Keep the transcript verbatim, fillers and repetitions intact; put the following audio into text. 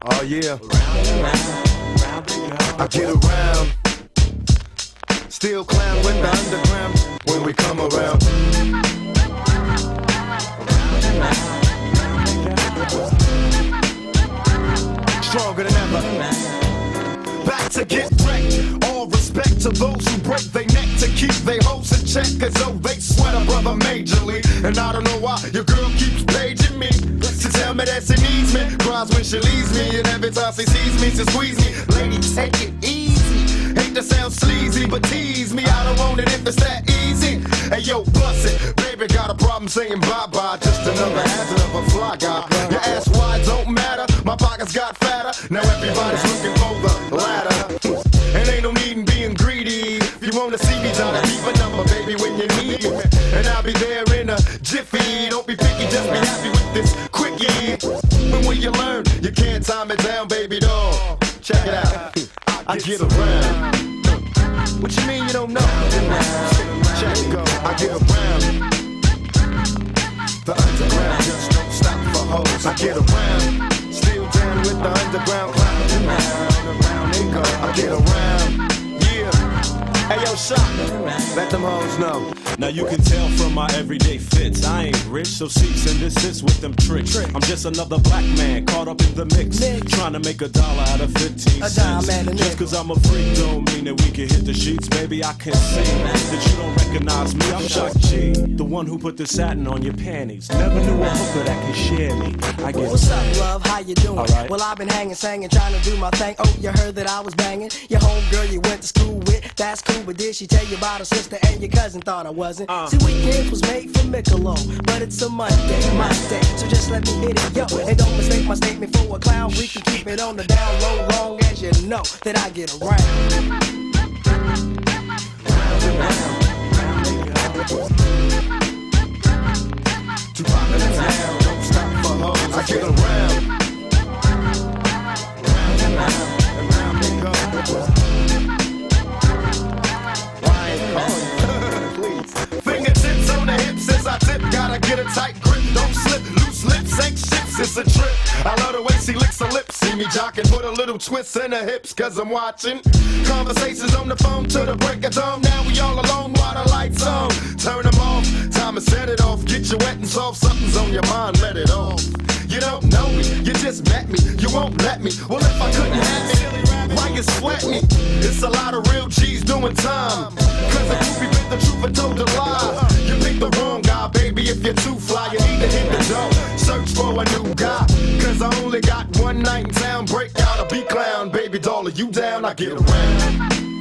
Oh yeah. I get around. Still clown with the underground when we come around. Stronger than ever. Back to get wrecked. All respect to those who break their neck to keep their hoes in check. Cause oh, they sweat a brother majorly. And I don't know why your girl keeps paging me to tell me that she needs me. Cries when she leaves me. And every time she sees me, she squeeze me. Lady, take it easy. Hate to sound sleazy, but tease me. I don't want it if it's that easy. Hey yo, bust it. Baby got a problem saying bye-bye. Just another hazard of a fly guy. Your ass wide don't matter. My pockets got fatter. Now everybody's looking for the ladder. And ain't no need in being greedy. If you wanna see me, try to keep a number, baby, when you need me. And I'll be there in a jiffy. Don't be picky, just be happy with this quickie. But when you learn, you can't time it down, baby doll. Check it out. I get around. What you mean you don't know? Check it go. I get around. The underground just don't stop for hoes. I get around. Still down with the underground clown. Around, around they go. I get around. Yeah. Hey yo, shot. Let them hoes know. Now you can tell from my everyday fits, I ain't rich, so cease and desist with them tricks. I'm just another black man caught up in the mix, trying to make a dollar out of fifteen cents. Just cause I'm a freak don't mean that we can hit the sheets. Baby, I can see that you don't recognize me. I'm Shock G, the one who put the satin on your panties. Never knew a hooker that could share me. I get What's up, love? How you doing? Right. Well, I've been hanging, singing, trying to do my thing. Oh, you heard that I was banging your homegirl you went to school with. That's cool, but did she tell you about her sister and your cousin? Thought I wasn't. Uh. See, weekends was made for Michelob, but it's a Monday, my day, so just let me hit it, yo. And don't mistake my statement for a clown. We can keep it on the down low, long as you know that I get around. Round and round, Too popular in town, don't stop for hoes. I get around. Round and round, and round they go. Ryan, oh, please. Fingertips on the hips as I tip. Gotta get a tight grip, don't slip. Loose lips ain't ships, it's a trip. I love the way she licks her lips. See me jocking, put a little twist in her hips. Cause I'm watching conversations on the phone till the break of dawn. Now we all alone while the lights on. Turn them off, time to set it off. Get you wet and soft, something's on your mind, let it off. You don't know me, you just met me. You won't let me, well if I couldn't have it, why you sweat me? It's a lot of real G's doing time. Cause a groupie bit the truth and told a lie. You picked the wrong guy, baby, if you're too fly. You need to hit the door, search for a new guy. Cause I only got one night in town. Break out a beat clown, baby doll, are you down? I get around.